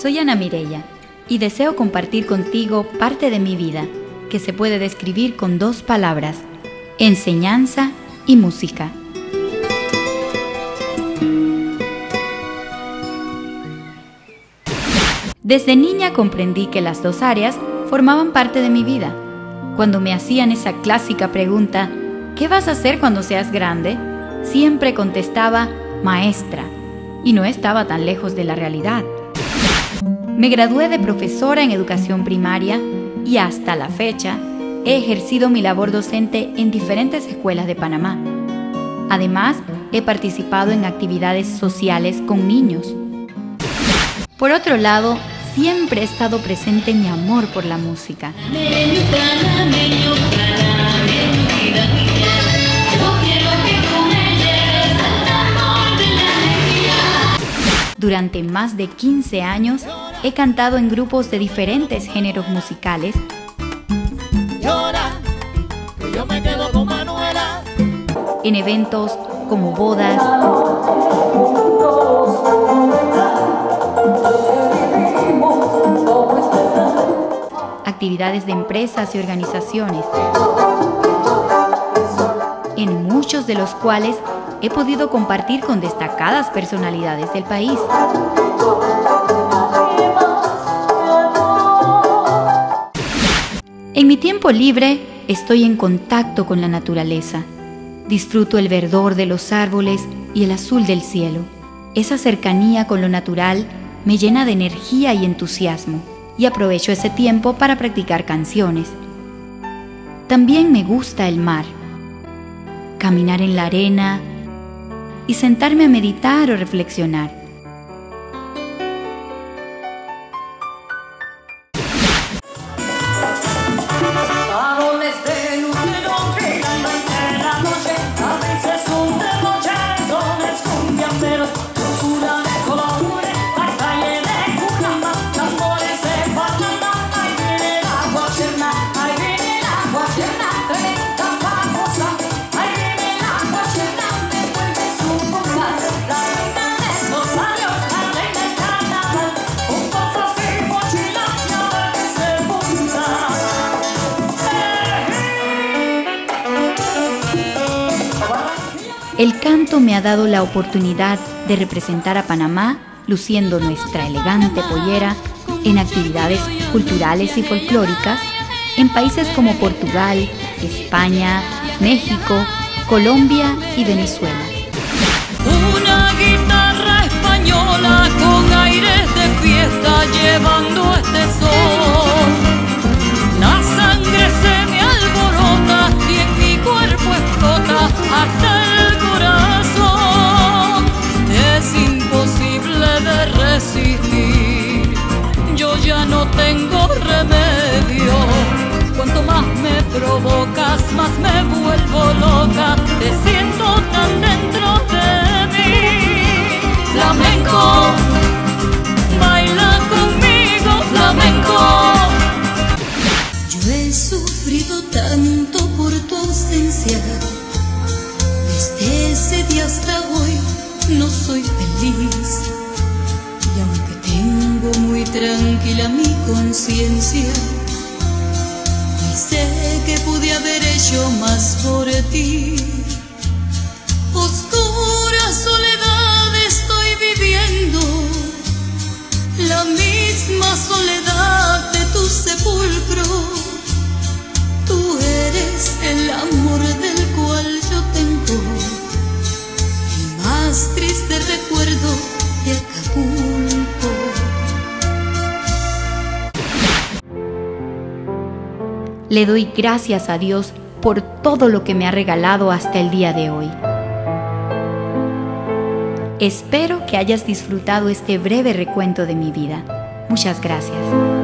Soy Ana Mireya y deseo compartir contigo parte de mi vida que se puede describir con 2 palabras: enseñanza y música. Desde niña comprendí que las 2 áreas formaban parte de mi vida. Cuando me hacían esa clásica pregunta, ¿qué vas a hacer cuando seas grande?, siempre contestaba, maestra, y no estaba tan lejos de la realidad. Me gradué de profesora en educación primaria y hasta la fecha he ejercido mi labor docente en diferentes escuelas de Panamá. Además, he participado en actividades sociales con niños. Por otro lado, siempre he estado presente mi amor por la música. Durante más de 15 años he cantado en grupos de diferentes géneros musicales. En eventos como bodas, actividades de empresas y organizaciones, en muchos de los cuales he podido compartir con destacadas personalidades del país. En mi tiempo libre estoy en contacto con la naturaleza. Disfruto el verdor de los árboles y el azul del cielo. Esa cercanía con lo natural me llena de energía y entusiasmo, y aprovecho ese tiempo para practicar canciones. También me gusta el mar, caminar en la arena y sentarme a meditar o reflexionar. El canto me ha dado la oportunidad de representar a Panamá luciendo nuestra elegante pollera en actividades culturales y folclóricas en países como Portugal, España, México, Colombia y Venezuela. Una guitarra española con aires de fiesta llevando este son. La sangre se me alborota y en mi cuerpo explota hasta el corazón. Es imposible de resistir, yo ya no tengo remedio. Cuanto más me provocas, más me vuelvo loca. Te siento tan dentro de mí. Flamenco, baila conmigo, flamenco. Yo he sufrido tanto por tu ausencia. Desde ese día hasta hoy no soy feliz. Y aunque tengo muy tranquila mi conciencia, sé que pude haber hecho más por ti. Oscura soledad estoy viviendo, la misma soledad de tu sepulcro. Tú eres el amor del cual yo tengo el más triste recuerdo de Acapulco. Le doy gracias a Dios por todo lo que me ha regalado hasta el día de hoy. Espero que hayas disfrutado este breve recuento de mi vida. Muchas gracias.